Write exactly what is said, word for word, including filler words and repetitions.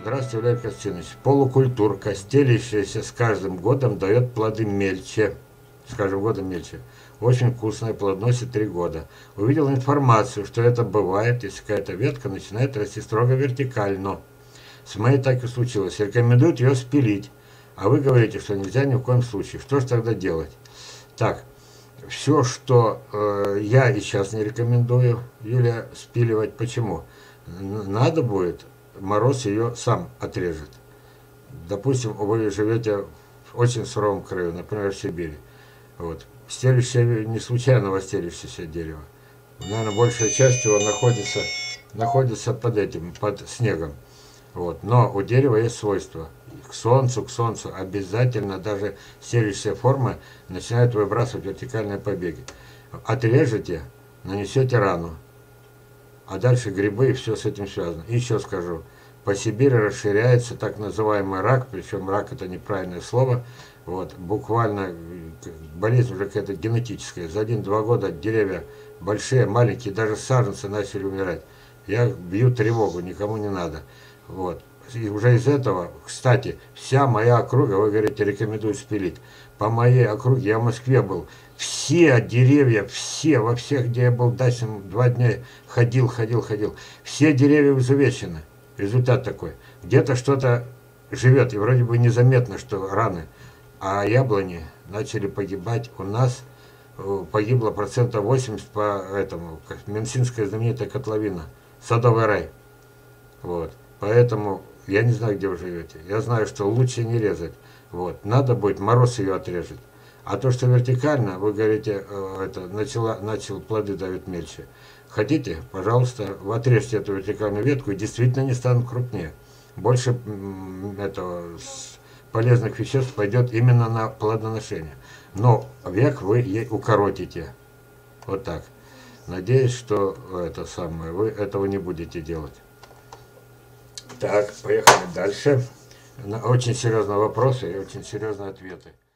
Здравствуйте, Валерий Константинович. Полукультурка, стелящаяся с каждым годом, дает плоды мельче. С каждым годом мельче. Очень вкусная, плодоносит три года. Увидел информацию, что это бывает, если какая-то ветка начинает расти строго вертикально. С моей так и случилось. Рекомендуют ее спилить. А вы говорите, что нельзя ни в коем случае. Что же тогда делать? Так, все, что э, я и сейчас не рекомендую, Юлия, спиливать. Почему? Надо будет, мороз ее сам отрежет. Допустим, вы живете в очень суровом краю, например, в Сибири. Вот. Стелющее, не случайно стелющееся дерево. Наверное, большая часть его находится, находится под этим, под снегом. Вот. Но у дерева есть свойства. К солнцу, к солнцу обязательно даже стелющая форма начинает выбрасывать вертикальные побеги. Отрежете, нанесете рану. А дальше грибы и все с этим связано. И еще скажу. По Сибири расширяется так называемый рак, причем рак это неправильное слово. Вот, буквально болезнь уже какая-то генетическая. За один-два года деревья большие, маленькие, даже саженцы начали умирать. Я бью тревогу, никому не надо. Вот. И уже из этого, кстати, вся моя округа, вы говорите, рекомендую спилить. По моей округе, я в Москве был, все деревья, все, во всех, где я был дальше, два дня ходил, ходил, ходил, все деревья изувечены. Результат такой. Где-то что-то живет, и вроде бы незаметно, что раны. А яблони начали погибать. У нас погибло процентов восемьдесят по этому, Менсинская знаменитая котловина, Садовый рай. Вот. Поэтому я не знаю, где вы живете. Я знаю, что лучше не резать. Вот. Надо будет, мороз ее отрежет. А то, что вертикально, вы говорите, это начала, начал плоды давить мельче. Хотите, пожалуйста, вы отрежьте эту вертикальную ветку и действительно не станут крупнее. Больше этого полезных веществ пойдет именно на плодоношение. Но век вы ей укоротите. Вот так. Надеюсь, что это самое, вы этого не будете делать. Так, поехали дальше. Очень серьезные вопросы и очень серьезные ответы.